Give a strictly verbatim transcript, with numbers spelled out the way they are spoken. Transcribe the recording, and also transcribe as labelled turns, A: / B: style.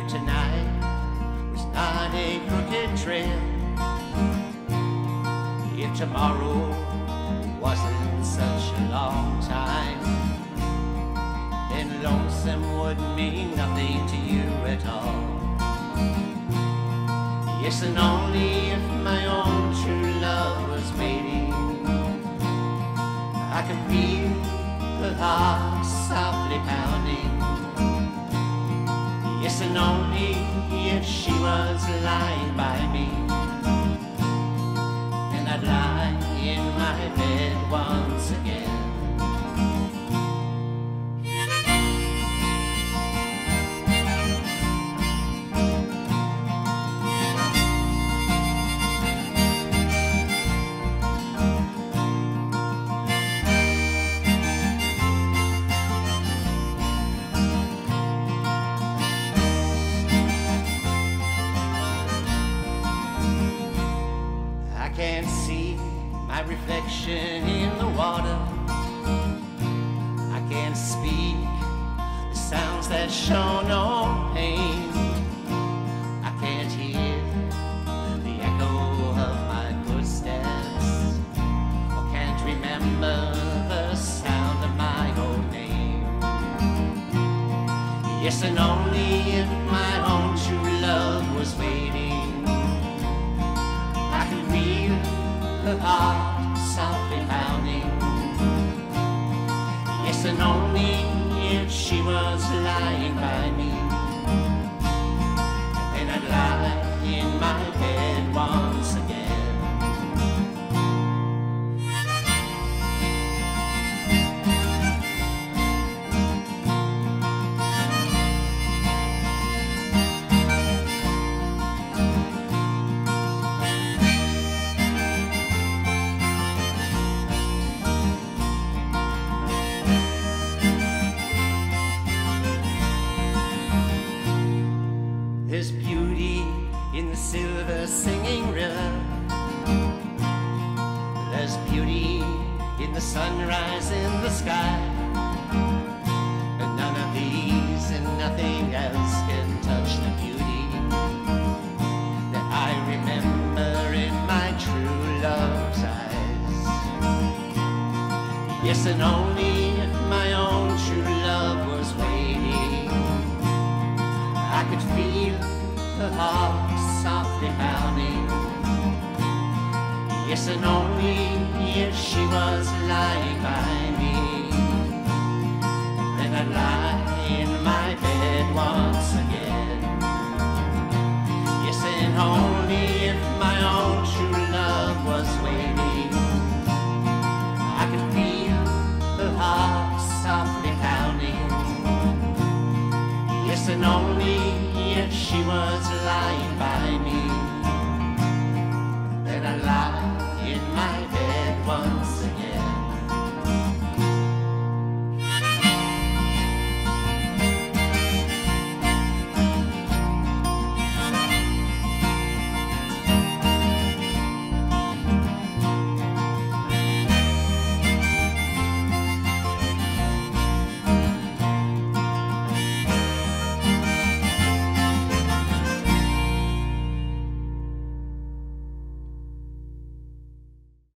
A: If tonight was not a crooked trail, if tomorrow wasn't such a long time, then lonesome would mean nothing to you at all. Yes, and only if my own true love was waiting, I could feel her heart softly pounding. Yes, and only if she was lying by me, and I'd lie in my bed once again. I can't see my reflection in the water. I can't speak the sounds that show no pain. I can't hear the echo of my footsteps, or can't remember the sound of my own name. Yes, and only if my own true love was waiting, I could feel her heart softly pounding. Yes, and only if she was lying by me, then I'd lie in my bed once again. There's beauty in the silver singing river. There's beauty in the sunrise in the sky. But none of these and nothing else can touch the beauty that I remember in my true love's eyes. Yes, and only if my own true love was waiting, I could feel her heart softly pounding. Yes, and only if she was lying by me, then I'd lie in my bed once